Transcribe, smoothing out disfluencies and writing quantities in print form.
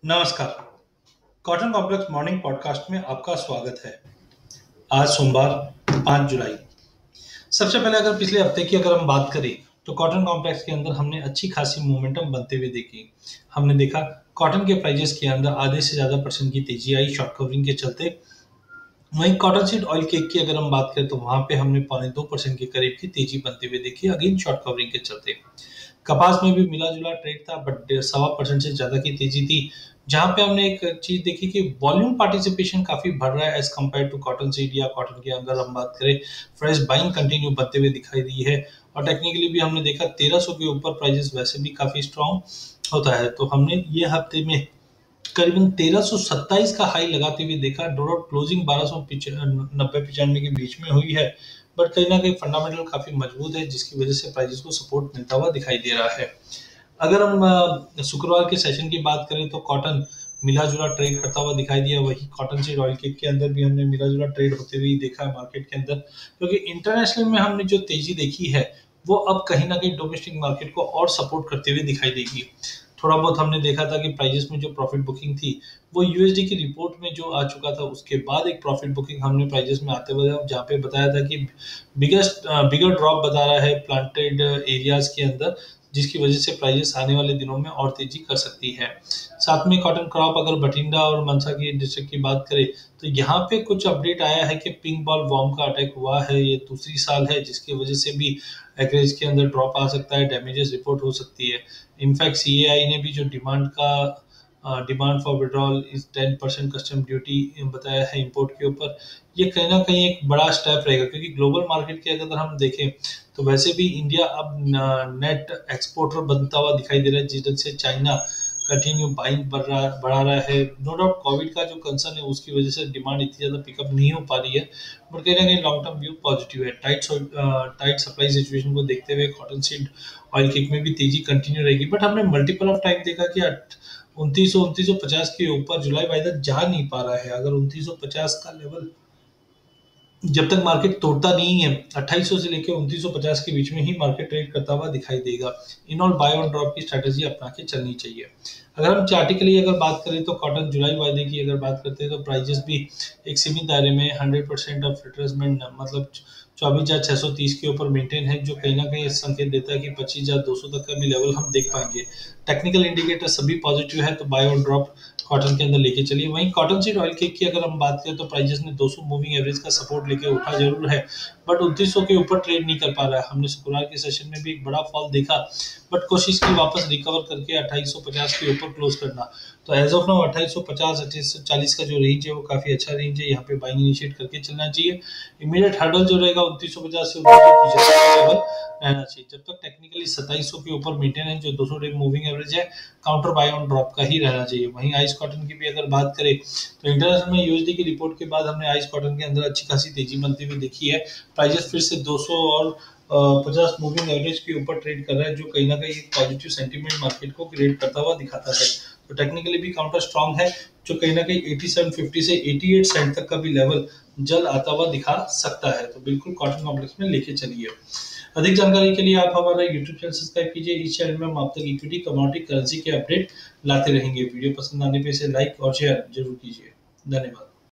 नमस्कार। Cotton complex morning podcast में आपका स्वागत है। आज सोमवार 5 जुलाई। सबसे पहले अगर पिछले हफ्ते की अगर हम बात करें तो कॉटन कॉम्प्लेक्स के अंदर हमने अच्छी खासी मोमेंटम बनते हुए देखी। हमने देखा कॉटन के प्राइजेस के अंदर आधे से ज़्यादा परसेंट की तेजी आई शॉर्ट कवरिंग के चलते। वहीं कॉटन सीड ऑयल केक की अगर हम बात करें तो वहां पे हमने 2.25% के करीब की तेजी बनते हुए देखी, अगेन शॉर्ट कवरिंग के चलते। कपास में भी मिला जुला ट्रेड था, बट 1.25% से ज्यादा की तेजी थी। जहां पे हमने एक चीज देखी कि वॉल्यूम पार्टिसिपेशन काफी बढ़ रहा है as compared to cotton seed या कॉटन की अगर हम बात करें। फ्रेश बाइंग कंटिन्यू बढ़ते हुए दिखाई दी है और टेक्निकली भी हमने देखा 1300 के ऊपर प्राइजेस वैसे भी काफी स्ट्रांग होता है। तो हमने ये हफ्ते में करीबन 1327 का हाई लगाते हुए देखा। डोर क्लोजिंग 1290-95 के बीच में हुई है, बट कहीं ना कहीं फंडामेंटल काफी मजबूत है जिसकी वजह से प्राइसेस को सपोर्ट मिलता हुआ दिखाई दे रहा है। अगर हम शुक्रवार के सेशन की बात करें तो कॉटन मिला जुला ट्रेड करता हुआ दिखाई दिया। वही कॉटन सीड ऑयल केक के अंदर भी हमने मिला जुला ट्रेड होते हुए देखा है मार्केट के अंदर, क्योंकि इंटरनेशनल में हमने जो तेजी देखी है वो अब कहीं ना कहीं डोमेस्टिक मार्केट को और सपोर्ट करते हुए दिखाई देगी। थोड़ा बहुत हमने देखा था कि प्राइजेस में जो प्रॉफिट बुकिंग थी वो यूएसडी की रिपोर्ट में जो आ चुका था उसके बाद एक प्रॉफिट बुकिंग हमने प्राइजेस में आते हुए जहाँ पे बताया था कि बिगर ड्रॉप बता रहा है प्लांटेड एरियाज के अंदर, जिसकी वजह से प्राइजेस आने वाले दिनों में और तेजी कर सकती है। साथ में कॉटन क्रॉप अगर बठिंडा और मनसा की डिस्ट्रिक्ट की बात करें तो यहाँ पे कुछ अपडेट आया है कि पिंक बॉल वॉर्म का अटैक हुआ है, ये दूसरी साल है जिसकी वजह से भी एवरेज के अंदर ड्रॉप आ सकता है, डैमेजेस रिपोर्ट हो सकती है। इनफैक्ट सीएआई ने भी जो demand for withdrawal is 10% custom duty बताया है इंपोर्ट के ऊपर। ये कहीं ना कहीं एक बड़ा स्टेप रहेगा, क्योंकि ग्लोबल मार्केट के अगर हम देखें तो वैसे भी इंडिया अब नेट एक्सपोर्टर बनता हुआ दिखाई दे रहा है, जिस ढंग से चाइना कंटिन्यू बाइंग बढ़ा रहा है। नो डाउट कोविड का जो कंसर्न है उसकी वजह से डिमांड इतनी ज़्यादा पिकअप नहीं हो पा रही है, बट कहीं ना कहीं लॉन्ग टर्म व्यू पॉजिटिव है। टाइट सप्लाई सिचुएशन को देखते हुए कॉटन सीड ऑयल किक में भी तेजी कंटिन्यू रहेगी, बट हमने मल्टीपल ऑफ टाइम देखा कि 2950 के ऊपर जुलाई वाइदा जा नहीं पा रहा है। अगर 2950 का लेवल जब तक मार्केट तोड़ता नहीं है 2800 से लेकर 2950 के बीच में ही मार्केट ट्रेड करता हुआ दिखाई देगा। In all buy on drop की स्ट्रेटेजी अपना के चलनी चाहिए। अगर हम चार्टिकली अगर बात करें तो कॉटन जुलाई वायदे की अगर बात करते हैं तो प्राइजेस भी एक सीमित दायरे में 100% ऑफ रिट्रेसमेंट मतलब 24,630 के ऊपर मेंटेन है, जो कहीं ना कहीं संकेत देता है कि 25,200 तक का भी लेवल हम देख पाएंगे। टेक्निकल इंडिकेटर सभी पॉजिटिव है, तो बाय ऑन ड्रॉप कॉटन के अंदर लेके चलिए। वहीं कॉटन सीड ऑयल केक की अगर हम बात करें तो प्राइजेस ने 200 मूविंग एवरेज का सपोर्ट लेके उठा जरूर है, बट 2900 के ऊपर ट्रेड नहीं कर पा रहा है। हमने शुक्रवार के सेशन में भी एक बड़ा फॉल देखा, बट कोशिश की वापस रिकवर करके 2850 के ऊपर क्लोज करना। तो एज ऑफ नाउ 2850 2840 का जो रेंज है वो काफी अच्छा रेंज है, यहाँ पे बाइंग इनिशिएट करके चलना चाहिए। इमीडिएट हर्डल जो रहेगा 2950 से 2975 लेवल रहना चाहिए। जब तक टेक्निकली 2700 के ऊपर मेंटेन है जो 200 डे मूविंग एवरेज है, काउंटर बाय ऑन ड्रॉप का ही रहना चाहिए। वहीं आइस कॉटन की भी अगर बात करें तो इंटरनेशनल में यूएसडी की रिपोर्ट के बाद हमने आइस कॉटन के अंदर अच्छी खासी तेजी बनती हुई देखी है। प्राइजेस फिर से 200 और 50 मूविंग एवरेज के ऊपर ट्रेड कर रहा है, जो कहीं ना कहीं पॉजिटिव सेंटीमेंट मार्केट को क्रिएट करता हुआ दिखाता है। तो टेक्निकली भी काउंटर स्ट्रांग है, जो कहीं ना कहीं 8750 से 88 सेंट तक का भी लेवल जल्द आता हुआ दिखा सकता है। तो बिल्कुल कॉटन कॉम्प्लेक्स में लेके चलिए। अधिक जानकारी के लिए आप हमारा यूट्यूब चैनल सब्सक्राइब कीजिए। इस चैनल में हम आप तक इक्विटी कमोडिटी करेंसी के अपडेट लाते रहेंगे। वीडियो पसंद आने पे इसे लाइक और शेयर जरूर कीजिए। धन्यवाद।